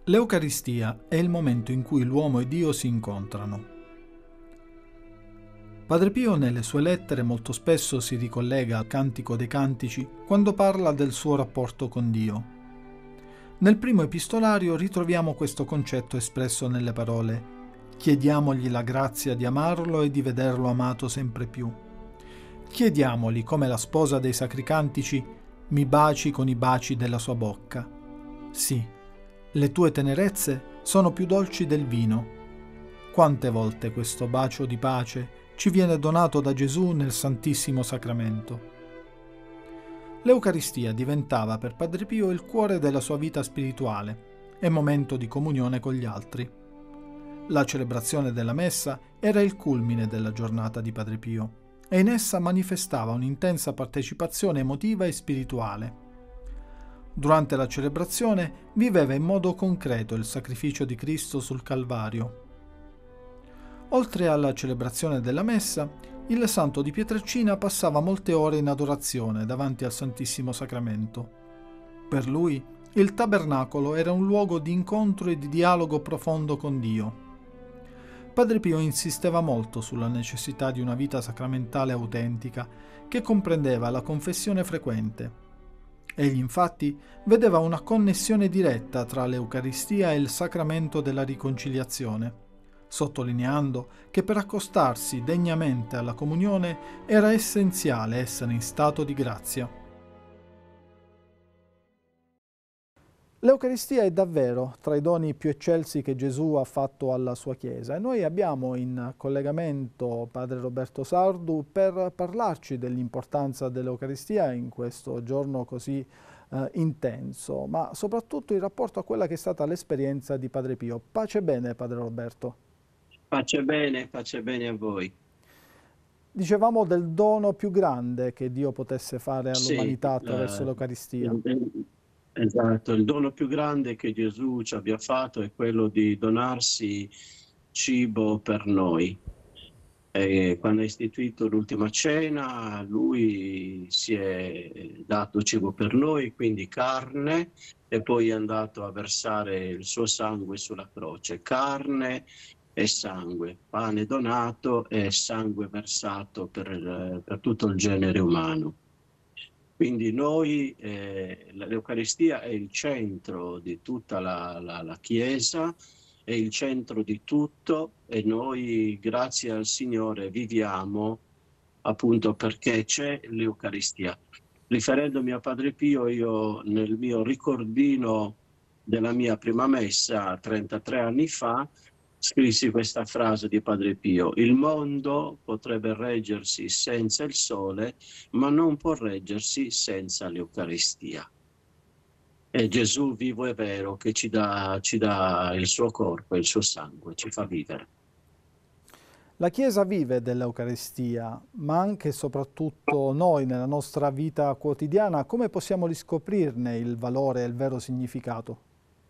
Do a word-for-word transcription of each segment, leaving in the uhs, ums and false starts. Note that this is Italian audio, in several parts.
L'Eucaristia è il momento in cui l'uomo e Dio si incontrano. Padre Pio nelle sue lettere molto spesso si ricollega al Cantico dei Cantici quando parla del suo rapporto con Dio. Nel primo epistolario ritroviamo questo concetto espresso nelle parole: chiediamogli la grazia di amarlo e di vederlo amato sempre più. Chiediamogli, come la sposa dei Sacri Cantici, mi baci con i baci della sua bocca. Sì, le tue tenerezze sono più dolci del vino. Quante volte questo bacio di pace ci viene donato da Gesù nel Santissimo Sacramento. L'Eucaristia diventava per Padre Pio il cuore della sua vita spirituale e momento di comunione con gli altri. La celebrazione della Messa era il culmine della giornata di Padre Pio e in essa manifestava un'intensa partecipazione emotiva e spirituale. Durante la celebrazione viveva in modo concreto il sacrificio di Cristo sul Calvario. Oltre alla celebrazione della Messa, il santo di Pietrelcina passava molte ore in adorazione davanti al Santissimo Sacramento. Per lui, il tabernacolo era un luogo di incontro e di dialogo profondo con Dio. Padre Pio insisteva molto sulla necessità di una vita sacramentale autentica che comprendeva la confessione frequente. Egli infatti vedeva una connessione diretta tra l'Eucaristia e il sacramento della riconciliazione, sottolineando che per accostarsi degnamente alla comunione era essenziale essere in stato di grazia. L'Eucaristia è davvero tra i doni più eccelsi che Gesù ha fatto alla sua Chiesa e noi abbiamo in collegamento Padre Roberto Sardu per parlarci dell'importanza dell'Eucaristia in questo giorno così eh, intenso, ma soprattutto in rapporto a quella che è stata l'esperienza di Padre Pio. Pace bene, Padre Roberto. Pace bene, pace bene a voi. Dicevamo del dono più grande che Dio potesse fare all'umanità Sì, attraverso eh, l'Eucaristia. il- il- esatto, il dono più grande che Gesù ci abbia fatto è quello di donarsi cibo per noi. E quando ha istituito l'ultima cena, lui si è dato cibo per noi, quindi carne, e poi è andato a versare il suo sangue sulla croce. Carne e sangue, pane donato e sangue versato per, per tutto il genere umano. Quindi noi, eh, l'Eucaristia è il centro di tutta la, la, la Chiesa, è il centro di tutto e noi, grazie al Signore, viviamo appunto perché c'è l'Eucaristia. Riferendomi a Padre Pio, io nel mio ricordino della mia prima messa trentatré anni fa, scrissi questa frase di Padre Pio: il mondo potrebbe reggersi senza il sole, ma non può reggersi senza l'Eucaristia. È Gesù vivo e vero che ci dà, ci dà il suo corpo e il suo sangue, ci fa vivere. La Chiesa vive dell'Eucaristia, ma anche e soprattutto noi nella nostra vita quotidiana, come possiamo riscoprirne il valore e il vero significato?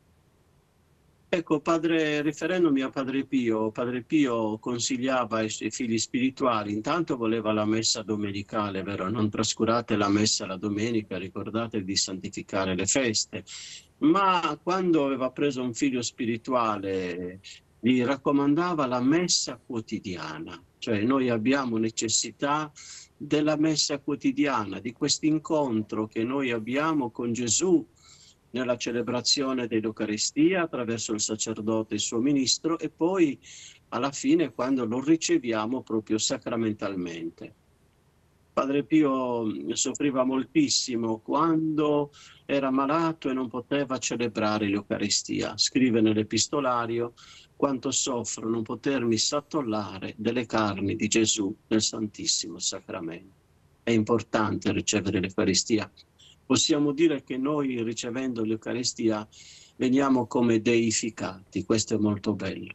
Ecco, padre, riferendomi a Padre Pio, Padre Pio consigliava ai suoi figli spirituali, intanto voleva la messa domenicale, vero? Non trascurate la messa la domenica, ricordate di santificare le feste. Ma quando aveva preso un figlio spirituale, gli raccomandava la messa quotidiana, cioè noi abbiamo necessità della messa quotidiana, di questo incontro che noi abbiamo con Gesù nella celebrazione dell'Eucaristia attraverso il sacerdote e il suo ministro e poi alla fine quando lo riceviamo proprio sacramentalmente. Padre Pio soffriva moltissimo quando era malato e non poteva celebrare l'Eucaristia. Scrive nell'epistolario: quanto soffro non potermi sattollare delle carni di Gesù nel Santissimo Sacramento. È importante ricevere l'Eucaristia. Possiamo dire che noi, ricevendo l'Eucaristia, veniamo come deificati. Questo è molto bello.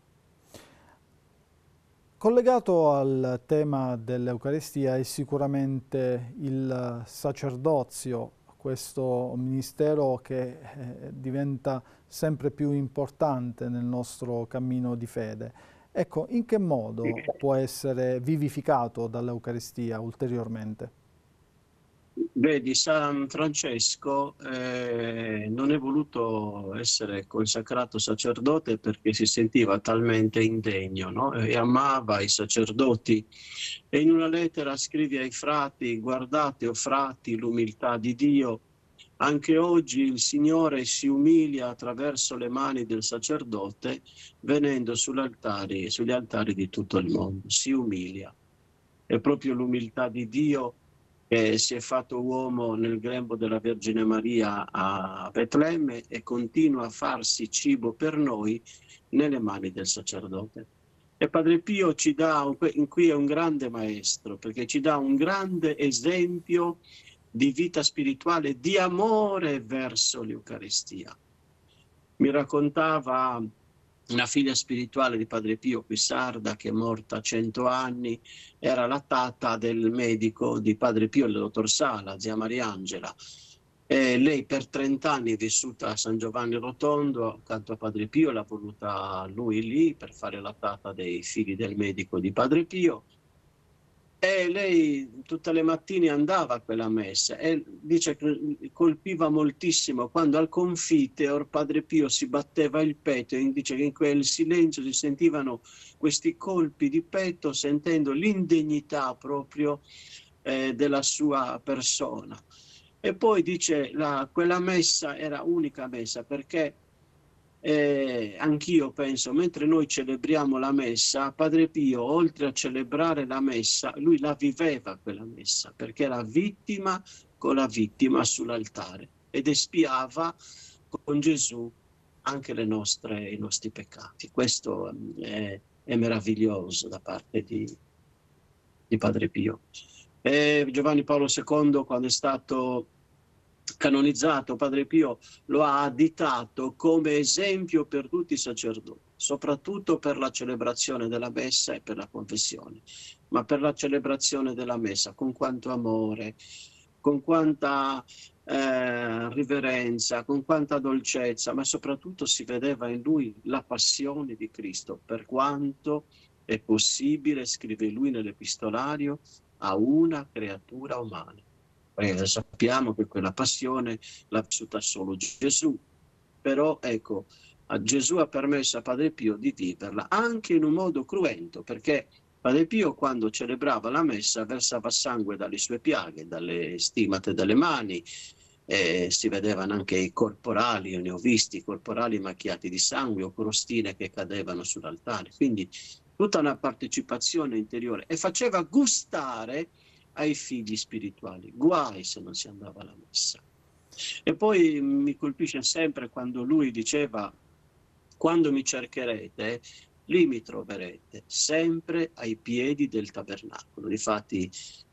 Collegato al tema dell'Eucaristia è sicuramente il sacerdozio, questo ministero che eh, diventa sempre più importante nel nostro cammino di fede. Ecco, in che modo può essere vivificato dall'Eucaristia ulteriormente? Vedi, San Francesco eh, non è voluto essere consacrato sacerdote perché si sentiva talmente indegno, no? E amava i sacerdoti. E in una lettera scrive ai frati: guardate, o frati, l'umiltà di Dio. Anche oggi il Signore si umilia attraverso le mani del sacerdote, venendo sugli altari, sugli altari di tutto il mondo. Si umilia. È proprio l'umiltà di Dio che si è fatto uomo nel grembo della Vergine Maria a Betlemme e continua a farsi cibo per noi nelle mani del sacerdote. E Padre Pio ci dà, in qui è un grande maestro, perché ci dà un grande esempio di vita spirituale, di amore verso l'Eucaristia. Mi raccontava una figlia spirituale di Padre Pio qui sarda, che è morta a cento anni, era la tata del medico di Padre Pio, il dottor Sala, zia Mariangela. E lei per trenta anni è vissuta a San Giovanni Rotondo, accanto a Padre Pio, l'ha voluta lui lì per fare la tata dei figli del medico di Padre Pio. E lei tutte le mattine andava a quella messa e dice che colpiva moltissimo quando al Confiteor Padre Pio si batteva il petto, e dice che in quel silenzio si sentivano questi colpi di petto, sentendo l'indegnità proprio eh, della sua persona. E poi dice la, quella messa era unica messa perché Eh, anch'io penso, mentre noi celebriamo la messa, Padre Pio, oltre a celebrare la messa, lui la viveva quella messa, perché era vittima con la vittima sull'altare ed espiava con Gesù anche le nostre, i nostri peccati. Questo è, è meraviglioso da parte di, di Padre Pio. E Giovanni Paolo secondo, quando è stato canonizzato, Padre Pio lo ha additato come esempio per tutti i sacerdoti, soprattutto per la celebrazione della messa e per la confessione, ma per la celebrazione della messa, con quanto amore, con quanta eh, riverenza, con quanta dolcezza, ma soprattutto si vedeva in lui la passione di Cristo, per quanto è possibile, scrive lui nell'epistolario, a una creatura umana. Eh, sappiamo che quella passione l'ha vissuta solo Gesù, però ecco, Gesù ha permesso a Padre Pio di viverla anche in un modo cruento, perché Padre Pio quando celebrava la messa versava sangue dalle sue piaghe, dalle stimate delle mani, eh, si vedevano anche i corporali, io ne ho visti, i corporali macchiati di sangue o crostine che cadevano sull'altare, quindi tutta una partecipazione interiore e faceva gustare ai figli spirituali. Guai se non si andava alla messa. E poi mi colpisce sempre quando lui diceva: quando mi cercherete, lì mi troverete, sempre ai piedi del tabernacolo. Difatti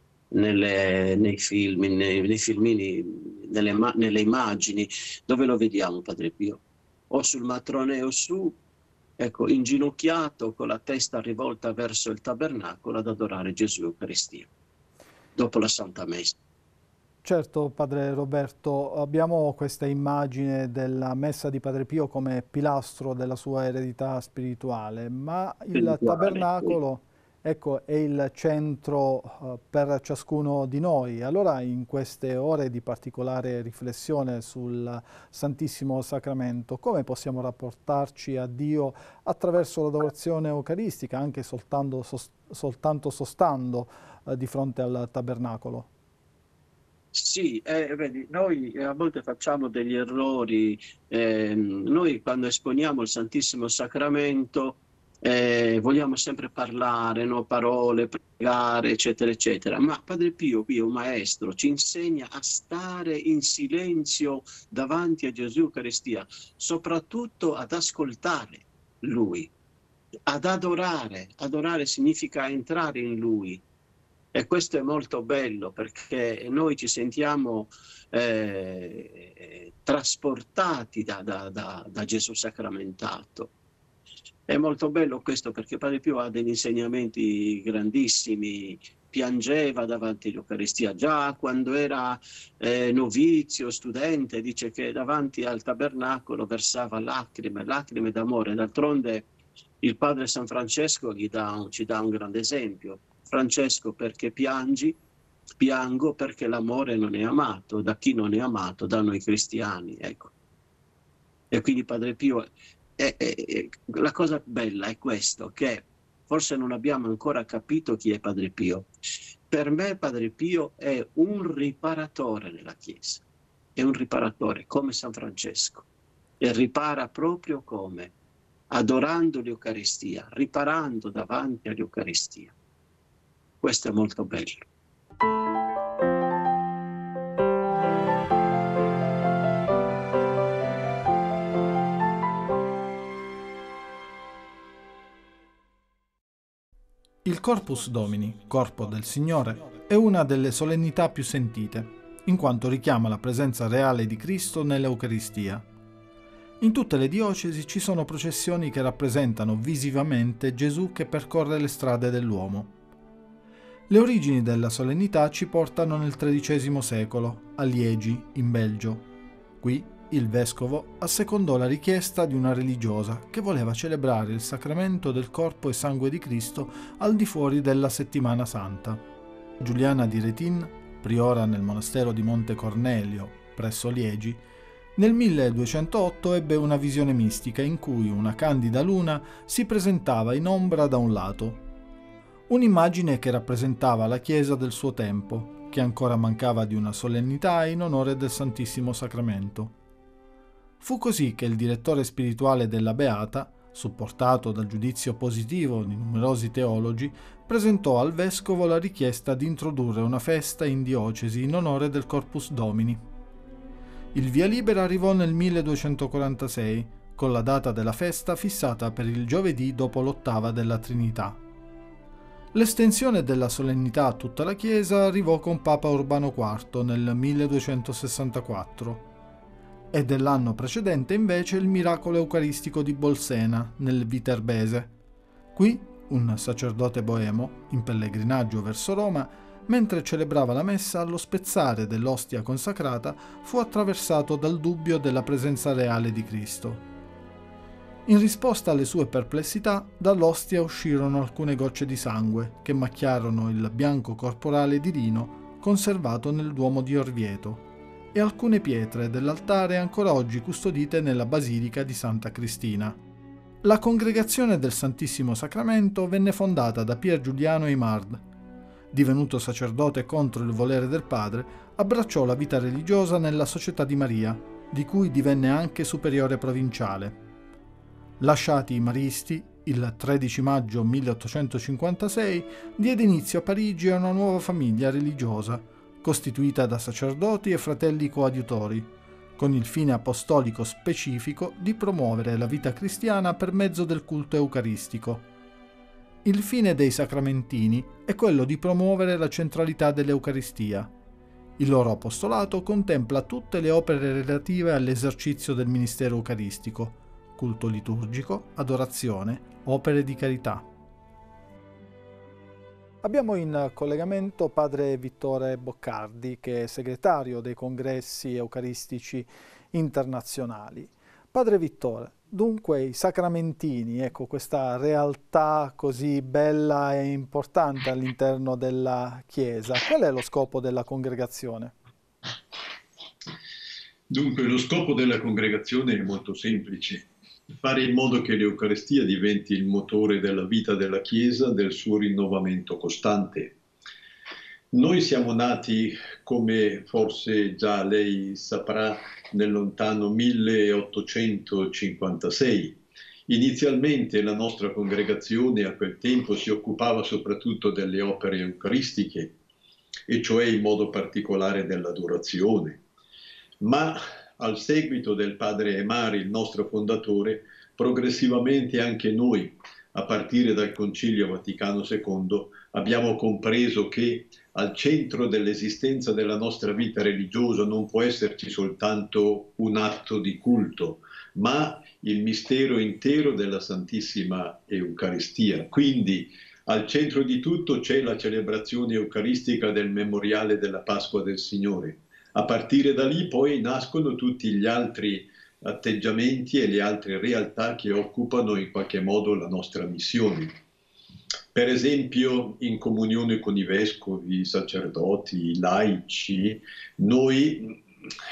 nelle, nei film, nei, nei filmini, nelle, nelle immagini, dove lo vediamo Padre Pio? O sul matroneo su, ecco, inginocchiato con la testa rivolta verso il tabernacolo ad adorare Gesù Eucaristia dopo la Santa Messa. Certo, Padre Roberto, abbiamo questa immagine della messa di Padre Pio come pilastro della sua eredità spirituale, ma il tabernacolo, ecco, è il centro uh, per ciascuno di noi. Allora, in queste ore di particolare riflessione sul Santissimo Sacramento, come possiamo rapportarci a Dio attraverso l'adorazione eucaristica, anche soltanto, sos soltanto sostando uh, di fronte al tabernacolo? Sì, eh, vedi, noi a volte facciamo degli errori. Eh, noi quando esponiamo il Santissimo Sacramento eh, vogliamo sempre parlare, no? Parole, pregare, eccetera, eccetera. Ma Padre Pio, qui è un maestro, ci insegna a stare in silenzio davanti a Gesù Eucaristia, soprattutto ad ascoltare Lui, ad adorare. Adorare significa entrare in Lui. E questo è molto bello perché noi ci sentiamo eh, trasportati da, da, da, da Gesù sacramentato. È molto bello questo perché Padre Pio ha degli insegnamenti grandissimi, piangeva davanti all'Eucaristia. Già quando era eh, novizio, studente, dice che davanti al tabernacolo versava lacrime, lacrime d'amore. D'altronde il padre San Francesco gli dà, ci dà un grande esempio. Francesco, perché piangi? piango perché l'amore non è amato, da chi non è amato? Da noi cristiani, ecco. E quindi Padre Pio, è, è, è, la cosa bella è questo, che forse non abbiamo ancora capito chi è Padre Pio. Per me Padre Pio è un riparatore nella Chiesa, è un riparatore come San Francesco, e ripara proprio come? Adorando l'Eucaristia, riparando davanti all'Eucaristia. Questo è molto bello. Il Corpus Domini, Corpo del Signore, è una delle solennità più sentite, in quanto richiama la presenza reale di Cristo nell'Eucaristia. In tutte le diocesi ci sono processioni che rappresentano visivamente Gesù che percorre le strade dell'uomo. Le origini della solennità ci portano nel tredicesimo secolo, a Liegi, in Belgio. Qui il vescovo assecondò la richiesta di una religiosa che voleva celebrare il sacramento del corpo e sangue di Cristo al di fuori della Settimana Santa. Giuliana di Retin, priora nel monastero di Monte Cornelio, presso Liegi, nel milleduecentootto ebbe una visione mistica in cui una candida luna si presentava in ombra da un lato. Un'immagine che rappresentava la Chiesa del suo tempo, che ancora mancava di una solennità in onore del Santissimo Sacramento. Fu così che il direttore spirituale della Beata, supportato dal giudizio positivo di numerosi teologi, presentò al vescovo la richiesta di introdurre una festa in diocesi in onore del Corpus Domini. Il via libera arrivò nel milleduecentoquarantasei, con la data della festa fissata per il giovedì dopo l'ottava della Trinità. L'estensione della solennità a tutta la Chiesa arrivò con Papa Urbano quarto nel milleduecentosessantaquattro e dell'anno precedente invece il miracolo eucaristico di Bolsena nel Viterbese. Qui un sacerdote boemo, in pellegrinaggio verso Roma, mentre celebrava la messa allo spezzare dell'ostia consacrata, fu attraversato dal dubbio della presenza reale di Cristo. In risposta alle sue perplessità, dall'ostia uscirono alcune gocce di sangue che macchiarono il bianco corporale di lino conservato nel Duomo di Orvieto e alcune pietre dell'altare ancora oggi custodite nella Basilica di Santa Cristina. La Congregazione del Santissimo Sacramento venne fondata da Pier Giuliano Aimard. Divenuto sacerdote contro il volere del padre, abbracciò la vita religiosa nella Società di Maria, di cui divenne anche superiore provinciale. Lasciati i maristi, il tredici maggio milleottocentocinquantasei diede inizio a Parigi a una nuova famiglia religiosa, costituita da sacerdoti e fratelli coadiutori, con il fine apostolico specifico di promuovere la vita cristiana per mezzo del culto eucaristico. Il fine dei sacramentini è quello di promuovere la centralità dell'Eucaristia. Il loro apostolato contempla tutte le opere relative all'esercizio del ministero eucaristico, culto liturgico, adorazione, opere di carità. Abbiamo in collegamento padre Vittore Boccardi, che è segretario dei congressi eucaristici internazionali. Padre Vittore, dunque i sacramentini, ecco questa realtà così bella e importante all'interno della Chiesa, qual è lo scopo della congregazione? Dunque lo scopo della congregazione è molto semplice. Fare in modo che l'Eucaristia diventi il motore della vita della Chiesa, del suo rinnovamento costante. Noi siamo nati, come forse già lei saprà, nel lontano milleottocentocinquantasei. Inizialmente la nostra congregazione a quel tempo si occupava soprattutto delle opere eucaristiche, e cioè in modo particolare dell'adorazione. Ma al seguito del padre Aimard, il nostro fondatore, progressivamente anche noi, a partire dal Concilio Vaticano secondo, abbiamo compreso che al centro dell'esistenza della nostra vita religiosa non può esserci soltanto un atto di culto, ma il mistero intero della Santissima Eucaristia. Quindi al centro di tutto c'è la celebrazione eucaristica del memoriale della Pasqua del Signore. A partire da lì poi nascono tutti gli altri atteggiamenti e le altre realtà che occupano in qualche modo la nostra missione. Per esempio, in comunione con i vescovi, i sacerdoti, i laici, noi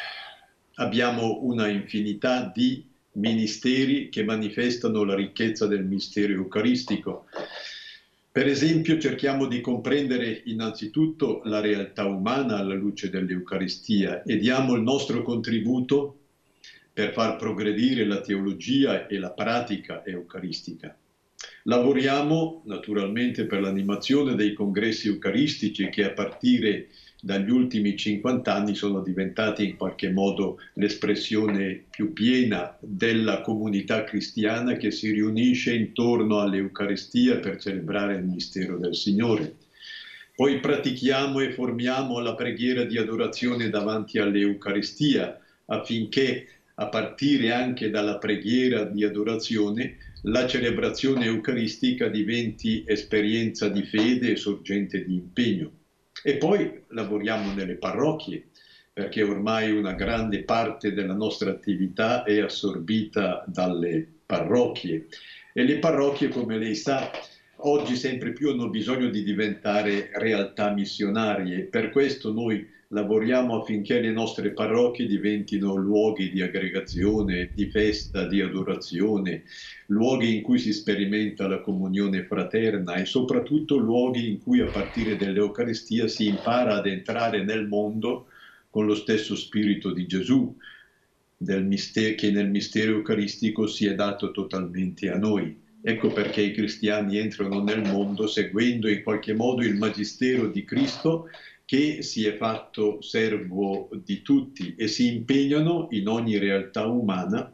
abbiamo una infinità di ministeri che manifestano la ricchezza del mistero eucaristico. Per esempio, cerchiamo di comprendere innanzitutto la realtà umana alla luce dell'Eucaristia e diamo il nostro contributo per far progredire la teologia e la pratica eucaristica. Lavoriamo naturalmente per l'animazione dei congressi eucaristici che a partire dagli ultimi cinquanta anni sono diventati in qualche modo l'espressione più piena della comunità cristiana che si riunisce intorno all'Eucaristia per celebrare il mistero del Signore. Poi pratichiamo e formiamo la preghiera di adorazione davanti all'Eucaristia affinché a partire anche dalla preghiera di adorazione la celebrazione eucaristica diventi esperienza di fede e sorgente di impegno. E poi lavoriamo nelle parrocchie, perché ormai una grande parte della nostra attività è assorbita dalle parrocchie. E le parrocchie, come lei sa, oggi sempre più hanno bisogno di diventare realtà missionarie. Per questo noi lavoriamo affinché le nostre parrocchie diventino luoghi di aggregazione, di festa, di adorazione, luoghi in cui si sperimenta la comunione fraterna e soprattutto luoghi in cui a partire dall'Eucaristia si impara ad entrare nel mondo con lo stesso spirito di Gesù, del mistero, che nel mistero eucaristico si è dato totalmente a noi. Ecco perché i cristiani entrano nel mondo seguendo in qualche modo il magistero di Cristo che si è fatto servo di tutti e si impegnano in ogni realtà umana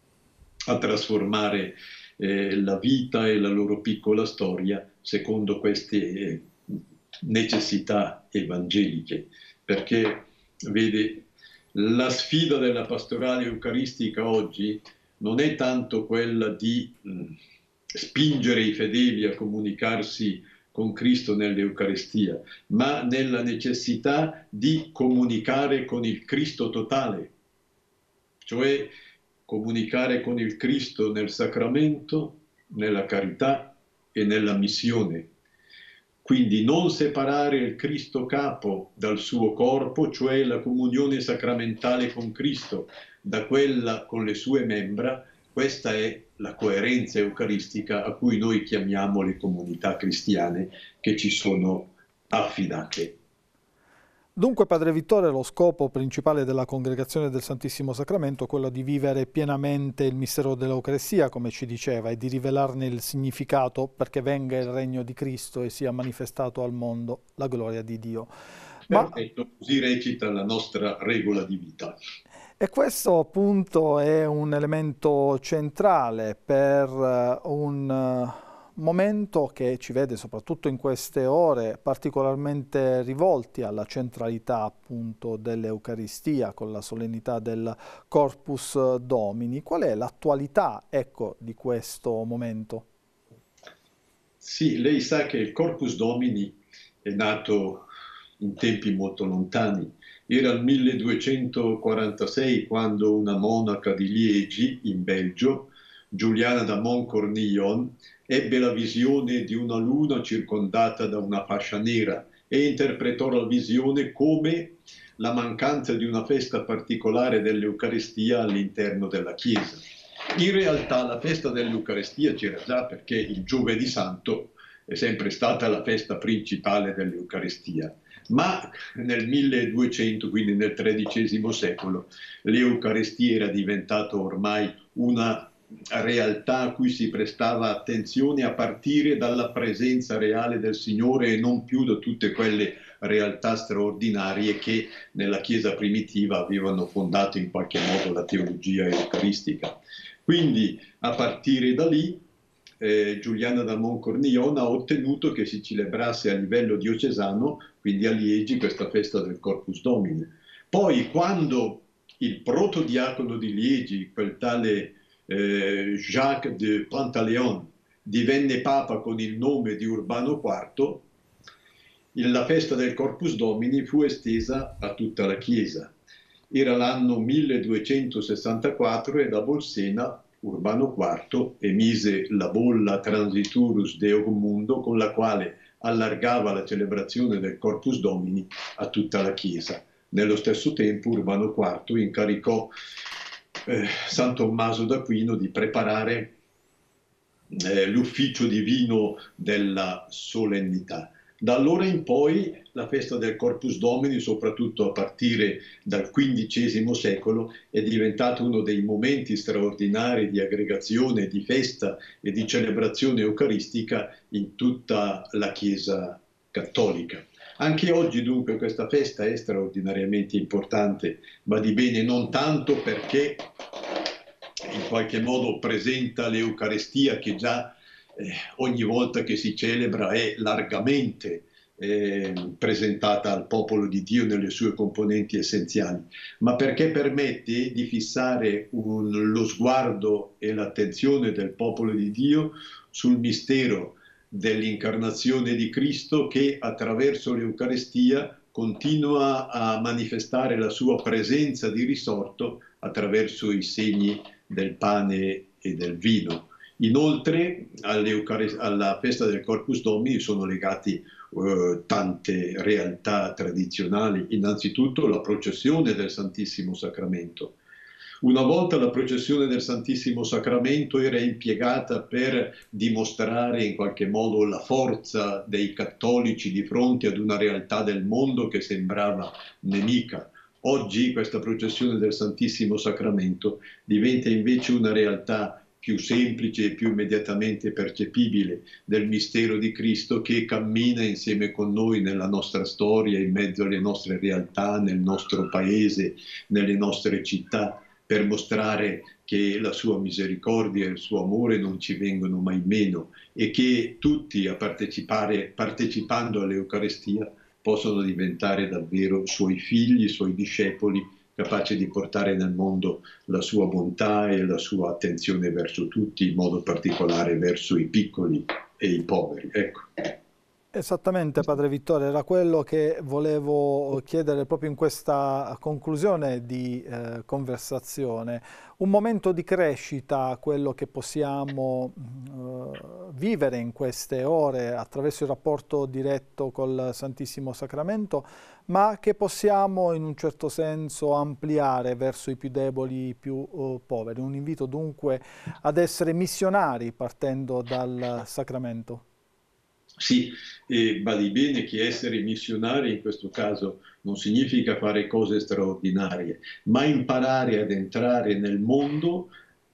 a trasformare eh, la vita e la loro piccola storia secondo queste eh, necessità evangeliche. Perché, vede, la sfida della pastorale eucaristica oggi non è tanto quella di mh, spingere i fedeli a comunicarsi con Cristo nell'Eucaristia, ma nella necessità di comunicare con il Cristo totale, cioè comunicare con il Cristo nel sacramento, nella carità e nella missione. Quindi non separare il Cristo capo dal suo corpo, cioè la comunione sacramentale con Cristo, da quella con le sue membra. Questa è la coerenza eucaristica a cui noi chiamiamo le comunità cristiane che ci sono affidate. Dunque, Padre Vittore, lo scopo principale della Congregazione del Santissimo Sacramento è quello di vivere pienamente il mistero dell'Eucaristia, come ci diceva, e di rivelarne il significato perché venga il regno di Cristo e sia manifestato al mondo la gloria di Dio. Ma... Perfetto, così recita la nostra regola di vita. E questo appunto è un elemento centrale per uh, un uh, momento che ci vede soprattutto in queste ore particolarmente rivolti alla centralità appunto dell'Eucaristia con la solennità del Corpus Domini. Qual è l'attualità, ecco, di questo momento? Sì, lei sa che il Corpus Domini è nato in tempi molto lontani. Era il milleduecentoquarantasei quando una monaca di Liegi, in Belgio, Giuliana da Montcornillon, ebbe la visione di una luna circondata da una fascia nera e interpretò la visione come la mancanza di una festa particolare dell'Eucaristia all'interno della Chiesa. In realtà la festa dell'Eucaristia c'era già perché il Giovedì Santo è sempre stata la festa principale dell'Eucaristia. Ma nel milleduecento, quindi nel tredicesimo secolo, l'Eucaristia era diventata ormai una realtà a cui si prestava attenzione a partire dalla presenza reale del Signore e non più da tutte quelle realtà straordinarie che nella Chiesa primitiva avevano fondato in qualche modo la teologia eucaristica. Quindi a partire da lì Eh, Giuliana da Montcornillon ha ottenuto che si celebrasse a livello diocesano, quindi a Liegi, questa festa del Corpus Domini. Poi quando il protodiacono di Liegi, quel tale eh, Jacques de Pantaleon, divenne papa con il nome di Urbano quarto, la festa del Corpus Domini fu estesa a tutta la Chiesa. Era l'anno milleduecentosessantaquattro e da Bolsena Urbano quarto emise la bolla Transiturus Deum Mundo, con la quale allargava la celebrazione del Corpus Domini a tutta la Chiesa. Nello stesso tempo Urbano quarto incaricò eh, San Tommaso d'Aquino di preparare eh, l'ufficio divino della solennità. Da allora in poi la festa del Corpus Domini, soprattutto a partire dal quindicesimo secolo, è diventato uno dei momenti straordinari di aggregazione, di festa e di celebrazione eucaristica in tutta la Chiesa cattolica. Anche oggi dunque questa festa è straordinariamente importante, ma di bene non tanto perché in qualche modo presenta l'Eucaristia che già eh, ogni volta che si celebra è largamente eh, presentata al popolo di Dio nelle sue componenti essenziali, ma perché permette di fissare un, lo sguardo e l'attenzione del popolo di Dio sul mistero dell'incarnazione di Cristo, che attraverso l'Eucaristia continua a manifestare la sua presenza di risorto attraverso i segni del pane e del vino. Inoltre alla festa del Corpus Domini sono legati eh, tante realtà tradizionali. Innanzitutto la processione del Santissimo Sacramento. Una volta la processione del Santissimo Sacramento era impiegata per dimostrare in qualche modo la forza dei cattolici di fronte ad una realtà del mondo che sembrava nemica. Oggi questa processione del Santissimo Sacramento diventa invece una realtà più semplice e più immediatamente percepibile del mistero di Cristo, che cammina insieme con noi nella nostra storia, in mezzo alle nostre realtà, nel nostro paese, nelle nostre città, per mostrare che la sua misericordia e il suo amore non ci vengono mai meno e che tutti a partecipare, partecipando all'Eucaristia possono diventare davvero suoi figli, suoi discepoli, capaci di portare nel mondo la sua bontà e la sua attenzione verso tutti, in modo particolare verso i piccoli e i poveri. Ecco. Esattamente, Padre Vittore, era quello che volevo chiedere proprio in questa conclusione di eh, conversazione. Un momento di crescita, quello che possiamo eh, vivere in queste ore attraverso il rapporto diretto col Santissimo Sacramento, ma che possiamo in un certo senso ampliare verso i più deboli, i più uh, poveri. Un invito dunque ad essere missionari partendo dal Sacramento. Sì, e badi bene che essere missionari in questo caso non significa fare cose straordinarie, ma imparare ad entrare nel mondo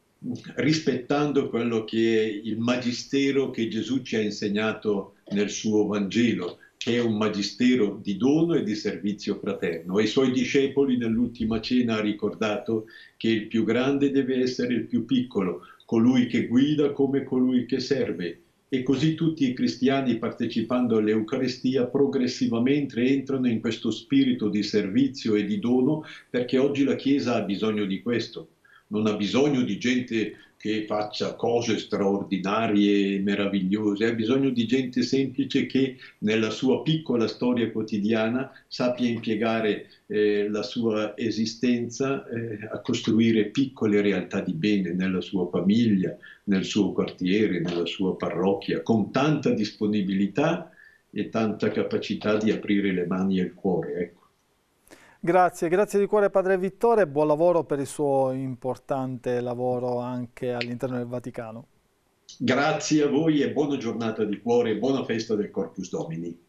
rispettando quello che è il magistero che Gesù ci ha insegnato nel suo Vangelo, che è un magistero di dono e di servizio fraterno. E i suoi discepoli nell'ultima cena ha ricordato che il più grande deve essere il più piccolo, colui che guida come colui che serve. E così tutti i cristiani, partecipando all'Eucaristia, progressivamente entrano in questo spirito di servizio e di dono, perché oggi la Chiesa ha bisogno di questo. Non ha bisogno di gente che faccia cose straordinarie e meravigliose, ha bisogno di gente semplice che nella sua piccola storia quotidiana sappia impiegare eh, la sua esistenza eh, a costruire piccole realtà di bene nella sua famiglia, nel suo quartiere, nella sua parrocchia, con tanta disponibilità e tanta capacità di aprire le mani e il cuore. Ecco. Grazie, grazie di cuore Padre Vittore, buon lavoro per il suo importante lavoro anche all'interno del Vaticano. Grazie a voi e buona giornata di cuore e buona festa del Corpus Domini.